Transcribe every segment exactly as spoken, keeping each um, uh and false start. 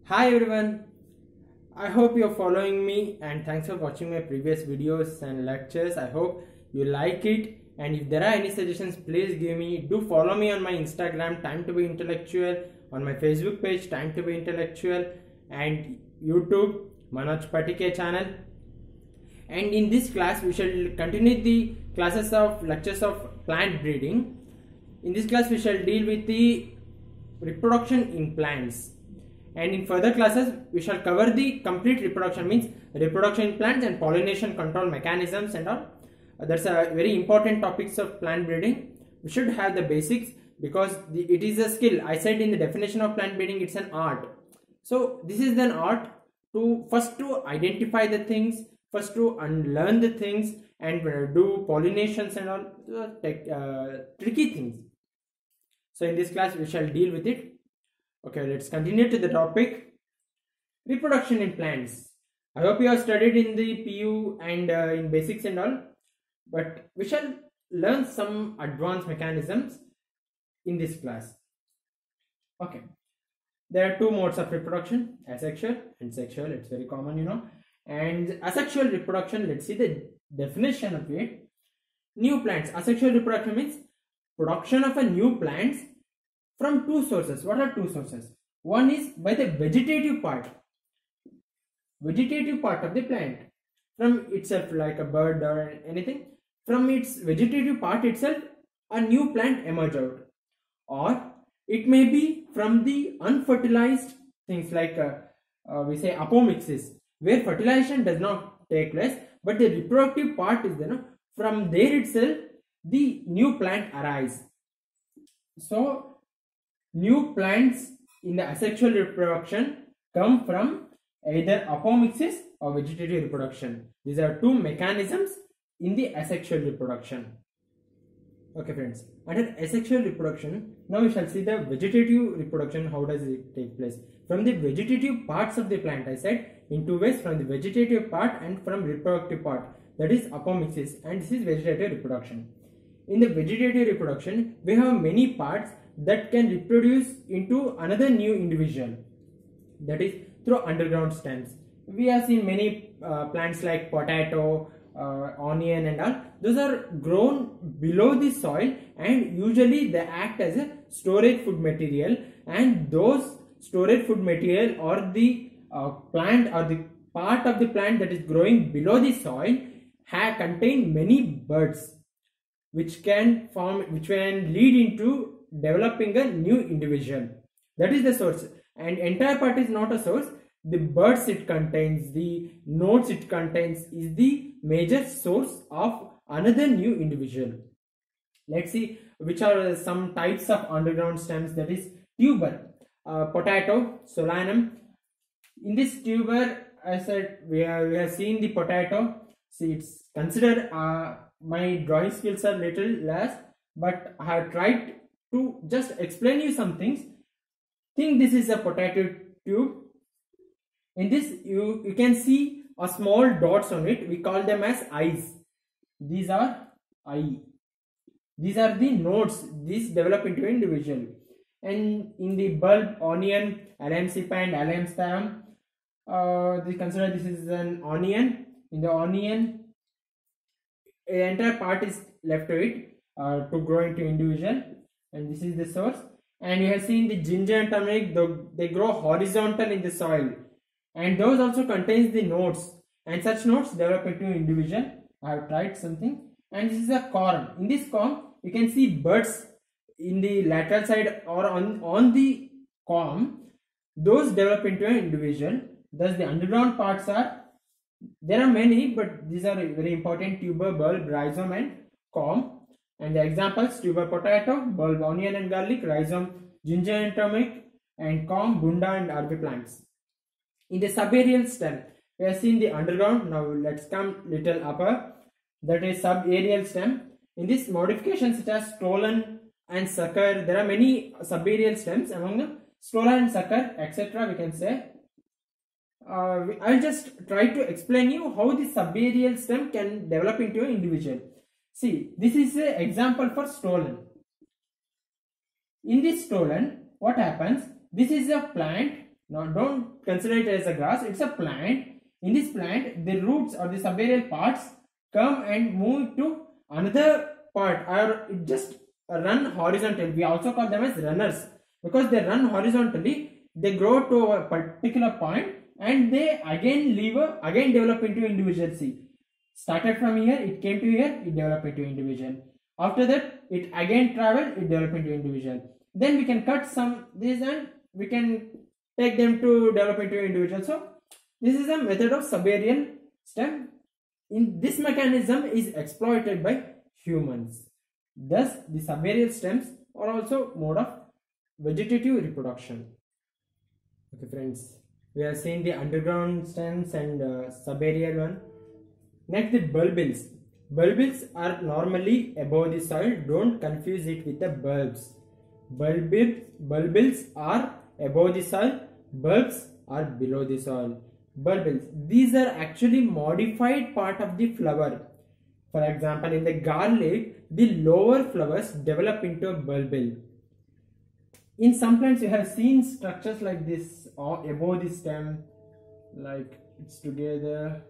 Hi everyone, I hope you're following me and thanks for watching my previous videos and lectures. I hope you like it, and if there are any suggestions, please give me. Do follow me on my Instagram Time to Be Intellectual, on my Facebook page Time to Be Intellectual, and YouTube Manoj Patike channel. And in this class we shall continue the classes of lectures of plant breeding. In this class we shall deal with the reproduction in plants, and in further classes we shall cover the complete reproduction, means reproduction in plants and pollination control mechanisms and all. Uh, that's a very important topics of plant breeding. We should have the basics because the, it is a skill. I said in the definition of plant breeding it's an art. So this is an art to first to identify the things, first to unlearn the things, and uh, do pollinations and all uh, tech, uh, tricky things. So in this class we shall deal with it. Okay, let's continue to the topic reproduction in plants. I hope you have studied in the P U and uh, in basics and all, but we shall learn some advanced mechanisms in this class. Okay, there are two modes of reproduction, asexual and sexual. It's very common, you know. And asexual reproduction, let's see the definition of it. New plants. Asexual reproduction means production of a new plants from two sources. What are two sources? One is by the vegetative part, vegetative part of the plant, from itself, like a bird or anything. From its vegetative part itself, a new plant emerge out. Or it may be from the unfertilized things, like uh, uh, we say apomixis, where fertilization does not take place, but the reproductive part is there. No? From there itself, the new plant arise. So new plants in the asexual reproduction come from either apomixis or vegetative reproduction. These are two mechanisms in the asexual reproduction. Okay friends, under asexual reproduction, now we shall see the vegetative reproduction. How does it take place? From the vegetative parts of the plant, I said in two ways, from the vegetative part and from reproductive part, that is apomixis, and this is vegetative reproduction. In the vegetative reproduction, we have many parts that can reproduce into another new individual, that is through underground stems. We have seen many uh, plants like potato, uh, onion and all. Those are grown below the soil, and usually they act as a storage food material, and those storage food material or the uh, plant or the part of the plant that is growing below the soil have contain many buds, which can form, which can lead into developing a new individual. That is the source, and entire part is not a source. The buds it contains, the nodes it contains is the major source of another new individual. Let's see which are some types of underground stems. That is tuber, uh, potato, solanum. In this tuber, I said we have, we have seen the potato. See, it's considered uh, my drawing skills are little less, but I have tried to just explain you some things. Think this is a potato tube. In this you, you can see a small dots on it. We call them as eyes. These are eye. These are the nodes. These develop into an individual. And in the bulb, onion, allium cepa and allium stem, uh, they consider this is an onion. In the onion, the entire part is left to it uh, to grow into individual, and this is the source. And you have seen the ginger and turmeric, they grow horizontal in the soil, and those also contains the nodes, and such nodes develop into individual. I have tried something. And this is a corn. In this corn you can see buds in the lateral side or on on the corm. Those develop into an individual. Thus the underground parts are, there are many, but these are very important: tuber, bulb, rhizome and corm. And the examples: tuber potato, bulb onion and garlic, rhizome ginger and turmeric, and corm bunda and herb plants. In the subaerial stem, we have seen the underground. Now let's come little upper, that is subaerial stem. In this, modifications such as stolon and sucker, there are many subaerial stems, among them stolon and sucker, etc. we can say. Uh, I'll just try to explain you how the subaerial stem can develop into an individual. See, this is an example for stolon. In this stolon, what happens? This is a plant Now don't consider it as a grass, it's a plant. In this plant, the roots or the subaerial parts come and move to another part, or it just run horizontally. We also call them as runners because they run horizontally. They grow to a particular point and they again leave a, again develop into individual seed. Started from here, it came to here, it developed into individual. After that, it again traveled, it developed into individual. Then we can cut some this and we can take them to develop into individual. So this is a method of subaerial stem. In this mechanism is exploited by humans. Thus, the subaerial stems are also mode of vegetative reproduction. Okay, friends, we have seen the underground stems and uh, subaerial one. Next, the bulbils. Bulbils are normally above the soil. Don't confuse it with the bulbs. Bulbils, bulbils are above the soil. Bulbs are below the soil. Bulbils. These are actually modified part of the flower. For example, in the garlic, the lower flowers develop into a bulbil. In some plants, you have seen structures like this or above the stem, like it's together.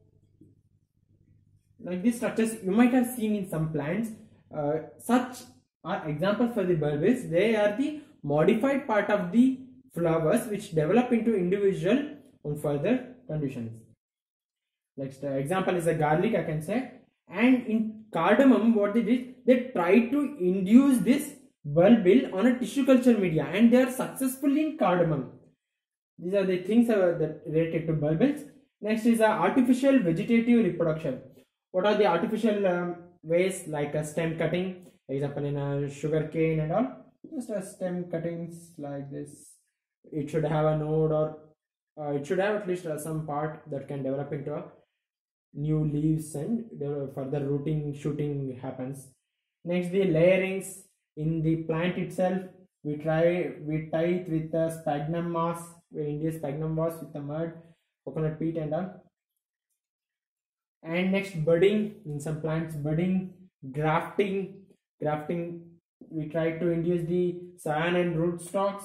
Like these structures you might have seen in some plants. Uh, such are examples for the bulbils. They are the modified part of the flowers which develop into individual on further conditions. Next uh, example is a garlic, I can say. And in cardamom, what they did, they tried to induce this bulbil on a tissue culture media, and they are successful in cardamom. These are the things uh, that related to bulbils. Next is uh, artificial vegetative reproduction. What are the artificial um, ways, like a stem cutting, example in a sugar cane and all? Just a stem cuttings like this. It should have a node, or uh, it should have at least uh, some part that can develop into a new leaves, and further rooting, shooting happens. Next, the layerings in the plant itself. We try, we tie it with a sphagnum moss. We induce sphagnum moss with the mud, coconut peat and all. And next, budding in some plants, budding, grafting, grafting. We try to induce the scion and root stalks.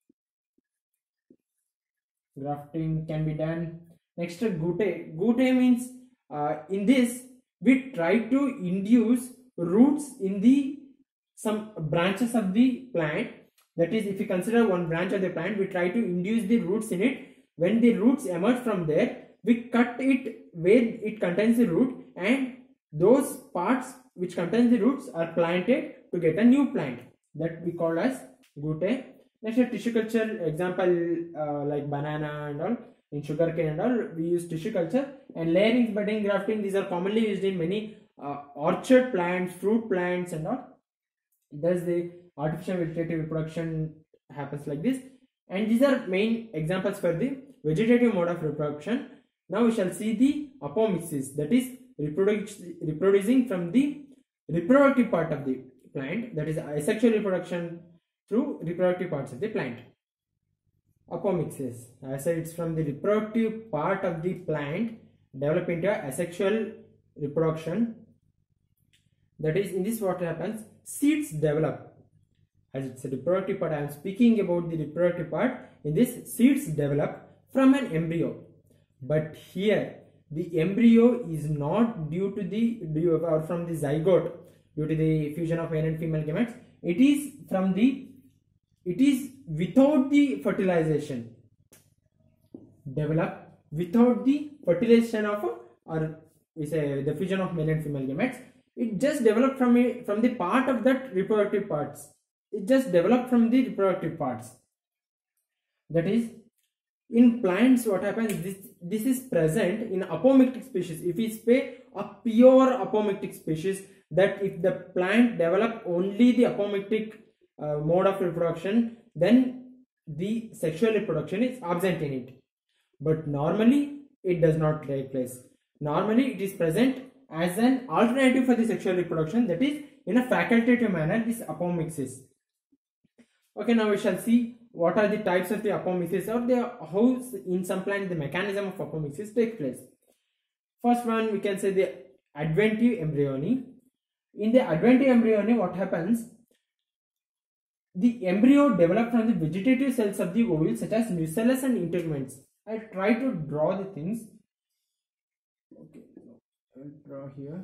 Grafting can be done. Next, gute. Gute means uh, in this we try to induce roots in the some branches of the plant. That is, if you consider one branch of the plant, we try to induce the roots in it. When the roots emerge from there, we cut it where it contains the root, and those parts which contains the roots are planted to get a new plant. That we call as gute. Next, a tissue culture example uh, like banana and all. In sugarcane and all, we use tissue culture. And layering, budding, grafting, these are commonly used in many uh, orchard plants, fruit plants and all. Thus the artificial vegetative reproduction happens like this. And these are main examples for the vegetative mode of reproduction. Now we shall see the apomixis, that is reproduc reproducing from the reproductive part of the plant, that is asexual reproduction through reproductive parts of the plant. Apomixis, I said it's from the reproductive part of the plant develop into asexual reproduction. That is, in this what happens, seeds develop. As it's a reproductive part, I am speaking about the reproductive part. In this, seeds develop from an embryo. But here, the embryo is not due to the due or from the zygote due to the fusion of male and female gametes. It is from the it is without the fertilization. Develop without the fertilization of a, or we say the fusion of male and female gametes. It just developed from a, from the part of that reproductive parts. It just developed from the reproductive parts. That is, in plants, what happens? This this is present in apomictic species. If we say a pure apomictic species, that if the plant develop only the apomictic uh, mode of reproduction, then the sexual reproduction is absent in it. But normally, it does not take place. Normally, it is present as an alternative for the sexual reproduction, that is in a facultative manner, this apomixis. Okay, now we shall see what are the types of the apomixis, or the how in some plants the mechanism of apomixis takes place. First one, we can say the adventive embryony. In the adventive embryony, what happens? the embryo developed from the vegetative cells of the ovule such as nucellus and integuments. I try to draw the things. Okay, I'll draw here.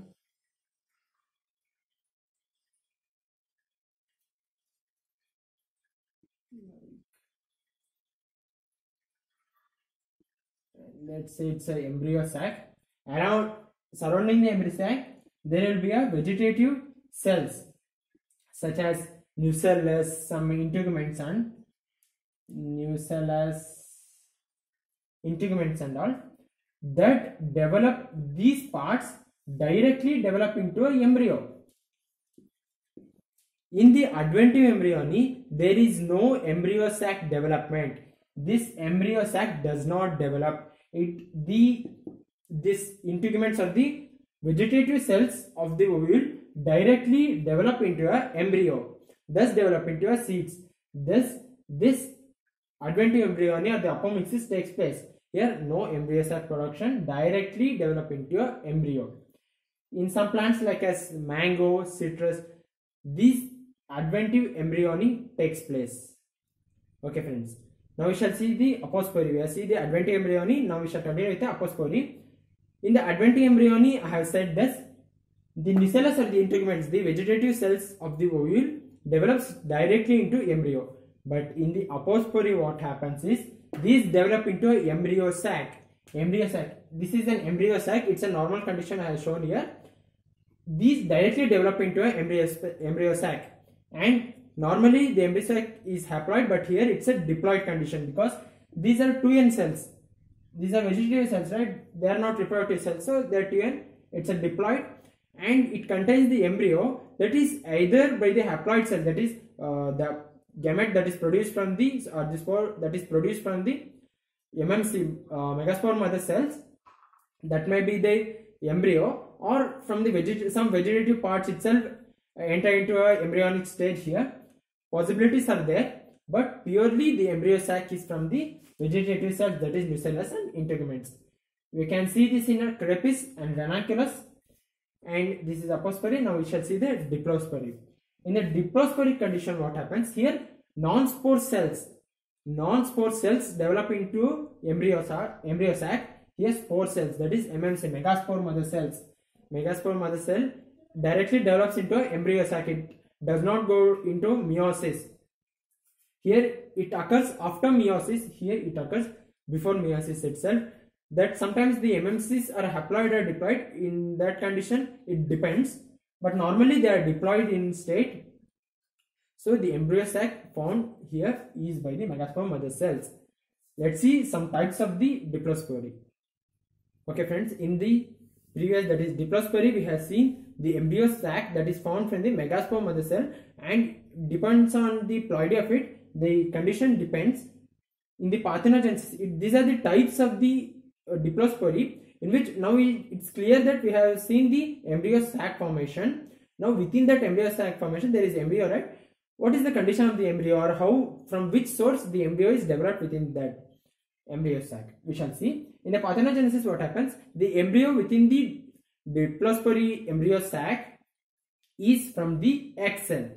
Let's say it's a embryo sac. Around surrounding the embryo sac, there will be a vegetative cells such as nucellus, some integuments and nucellus, integuments and all that develop these parts directly develop into an embryo. In the adventive embryony, there is no embryo sac development. This embryo sac does not develop. It the this integuments of the vegetative cells of the ovule directly develop into a embryo, thus develop into a seeds. Thus, this adventive embryony or the apomixis takes place. Here, no embryo sac production, directly develop into a embryo. In some plants like as mango, citrus, these adventive embryony takes place. Okay, friends. Now we shall see the apospore. We have seen the adventive embryony. Now we shall continue with the apospore. In the adventive embryony, I have said this: the nucellus or the integuments, the vegetative cells of the ovule, develops directly into embryo. But in the apospore, what happens is these develop into a embryo sac. Embryo sac. This is an embryo sac. It's a normal condition I have shown here. These directly develop into a embryo embryo sac. And normally the embryo sac is haploid, but here it's a diploid condition because these are two N cells. These are vegetative cells, right? They are not reproductive cells, so they are two N. It's a diploid, and it contains the embryo that is either by the haploid cell, that is uh, the gamete that is produced from the or the spore that is produced from the M M C uh, megaspore mother cells. That may be the embryo, or from the veget some vegetative parts itself enter into a embryonic stage. Here possibilities are there, but purely the embryo sac is from the vegetative cells, that is nucellus and integuments. We can see this in a crepis and ranunculus, and this is apospore. Now we shall see the diplospore. In the diplosporic condition, what happens here? Non-spore cells, non-spore cells develop into embryo sac. Embryo sac. Here spore cells, that is M M C, megaspore mother cells. Megaspore mother cell directly develops into an embryo sac. It does not go into meiosis. Here it occurs after meiosis. Here it occurs before meiosis itself. That sometimes the M M Cs are haploid or diploid. In that condition, it depends. But normally they are diploid in state. So the embryo sac found here is by the megaspore mother cells. Let's see some types of the diplospore. Okay, friends. In the previous, that is diplospore, we have seen the embryo sac that is found from the megaspore mother cell, and depends on the ploidy of it. The condition depends. In the parthenogenesis, it, these are the types of the uh, diplospore, in which now we, it's clear that we have seen the embryo sac formation. Now within that embryo sac formation there is embryo, right? What is the condition of the embryo, or how, from which source the embryo is developed within that embryo sac? We shall see. In the parthenogenesis, what happens? The embryo within the diplospore embryo sac is from the egg cell.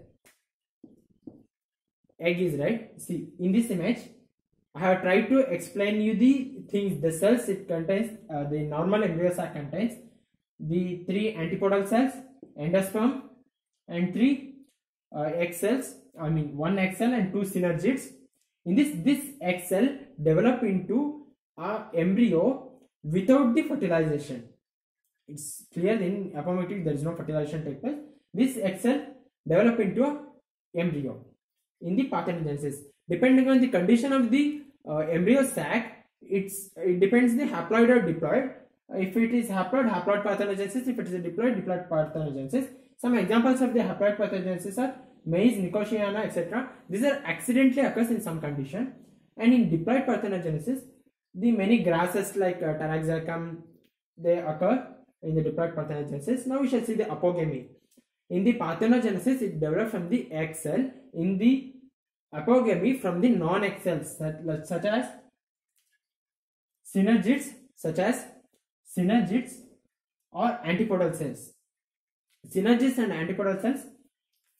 Egg is right. See, in this image, I have tried to explain you the things, the cells it contains. Uh, the normal embryo sac contains the three antipodal cells, endosperm, and three uh, egg cells. I mean, one egg cell and two synergids. In this, this egg cell develop into a embryo without the fertilization. It's clear in apomictic there is no fertilization take place. This egg cell develop into a embryo. In the parthenogenesis, depending on the condition of the uh, embryo sac, it's it depends the haploid or diploid. If it is haploid, haploid parthenogenesis. If it is a diploid, diploid parthenogenesis. Some examples of the haploid parthenogenesis are maize, nicotiana, et cetera. These are accidentally occurs in some condition. And in diploid parthenogenesis, the many grasses like uh, taraxacum, they occur in the diploid parthenogenesis. Now we shall see the apogamy. In the parthenogenesis, it develops from the egg cell. In the apogamy, from the non-egg cells such as synergids, such as synergids or antipodal cells. Synergids and antipodal cells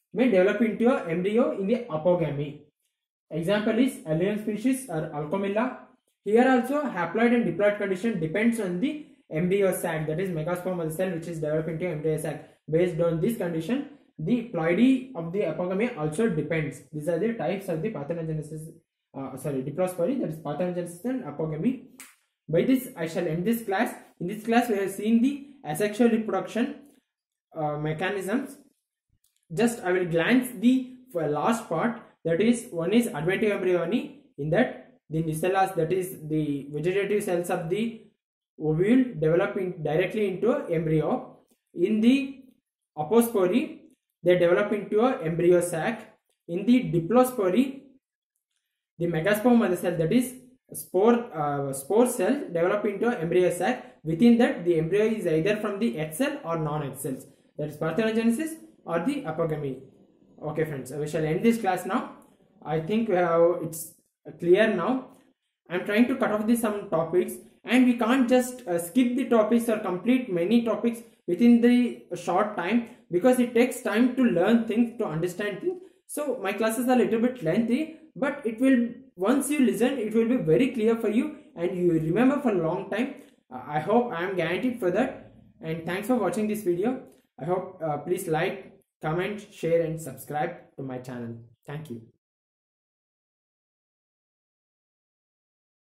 may develop into an embryo in the apogamy. Example is alien species or Alchomilla. Here also haploid and diploid condition depends on the embryo sac, that is megasperm of the cell which is developed into embryo sac. Based on this condition, the ploidy of the apogamy also depends. These are the types of the parthenogenesis, uh, sorry, diplospory, that is parthenogenesis and apogamy. By this I shall end this class. In this class we have seen the asexual reproduction uh, mechanisms. Just I will glance the last part, that is one is adventive embryony. In that the nucellas, that is the vegetative cells of the ovule, develop in, directly into an embryo. In the apospory they develop into an embryo sac. In the diplospory the megasperm of the cell, that is spore uh, spore cell, develop into an embryo sac. Within that the embryo is either from the egg cell or non-egg cells, that is parthenogenesis or the apogamy. Okay friends, we shall end this class now. I think we have, it's clear now. I am trying to cut off these some topics, and we can't just uh, skip the topics or complete many topics within the short time, because it takes time to learn things, to understand things. So my classes are a little bit lengthy, but it will, once you listen, it will be very clear for you and you will remember for a long time. uh, I hope I am guaranteed for that. And thanks for watching this video. I hope uh, please like, comment, share and subscribe to my channel. Thank you.